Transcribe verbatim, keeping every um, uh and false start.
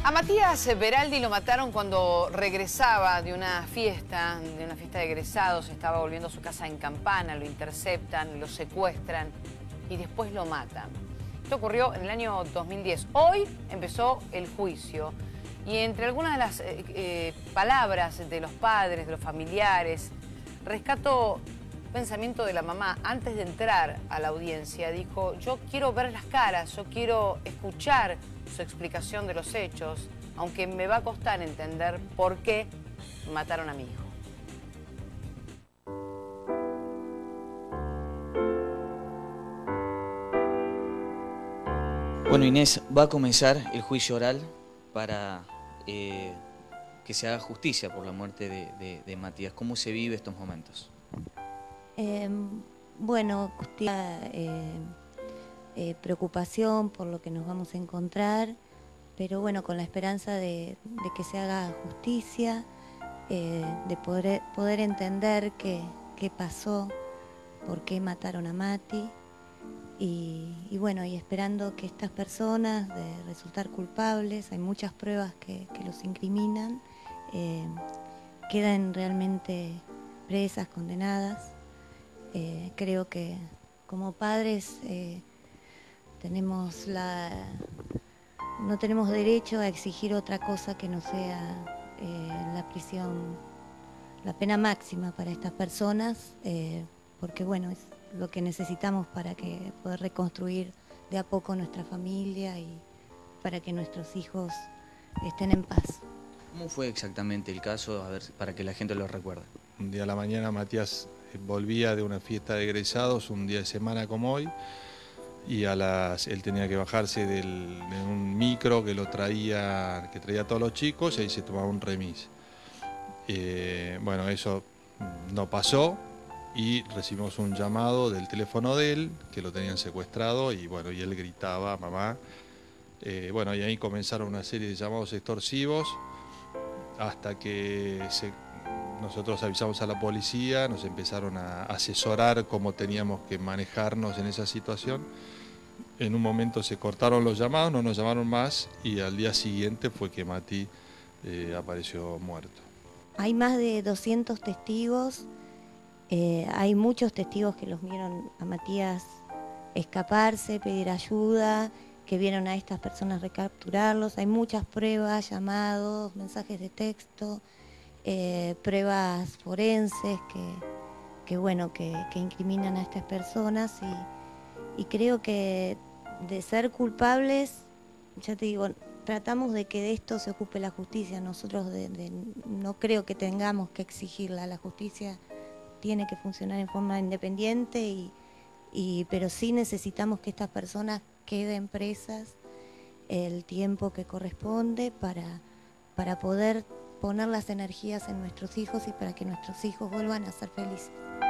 A Matías Beraldi lo mataron cuando regresaba de una fiesta, de una fiesta de egresados, estaba volviendo a su casa en Campana, lo interceptan, lo secuestran y después lo matan. Esto ocurrió en el año dos mil diez. Hoy empezó el juicio y entre algunas de las eh, eh, palabras de los padres, de los familiares, rescato un pensamiento de la mamá. Antes de entrar a la audiencia dijo: yo quiero ver las caras, yo quiero escuchar su explicación de los hechos, aunque me va a costar entender por qué mataron a mi hijo. Bueno, Inés, va a comenzar el juicio oral para eh, que se haga justicia por la muerte de, de, de Matías. ¿Cómo se vive estos momentos? Eh, bueno, eh, eh, preocupación por lo que nos vamos a encontrar, pero bueno, con la esperanza de, de que se haga justicia, eh, de poder, poder entender qué, qué pasó, por qué mataron a Mati. Y, y bueno, y esperando que estas personas, de resultar culpables, hay muchas pruebas que, que los incriminan, eh, quedan realmente presas, condenadas. Eh, creo que como padres eh, tenemos la, no tenemos derecho a exigir otra cosa que no sea eh, la prisión, la pena máxima para estas personas, eh, porque bueno, es lo que necesitamos para que poder reconstruir de a poco nuestra familia y para que nuestros hijos estén en paz. ¿Cómo fue exactamente el caso? A ver, para que la gente lo recuerde. Un día a la mañana Matías volvía de una fiesta de egresados, un día de semana como hoy, y a las, él tenía que bajarse del, de un micro que lo traía, que traía a todos los chicos, y ahí se tomaba un remis. Eh, bueno, eso no pasó y recibimos un llamado del teléfono de él, que lo tenían secuestrado, y bueno, y él gritaba: mamá. Eh, bueno, y ahí comenzaron una serie de llamados extorsivos hasta que se, nosotros avisamos a la policía, nos empezaron a asesorar cómo teníamos que manejarnos en esa situación. En un momento se cortaron los llamados, no nos llamaron más, y al día siguiente fue que Mati eh, apareció muerto. Hay más de doscientos testigos, eh, hay muchos testigos que los vieron a Matías escaparse, pedir ayuda, que vieron a estas personas recapturarlos. Hay muchas pruebas, llamados, mensajes de texto, eh, pruebas forenses que, que, bueno, que, que incriminan a estas personas y, y creo que de ser culpables, ya te digo, tratamos de que de esto se ocupe la justicia. Nosotros de, de, no creo que tengamos que exigirla. La justicia tiene que funcionar en forma independiente, y, y, pero sí necesitamos que estas personas queden presas el tiempo que corresponde para, para poder poner las energías en nuestros hijos y para que nuestros hijos vuelvan a ser felices.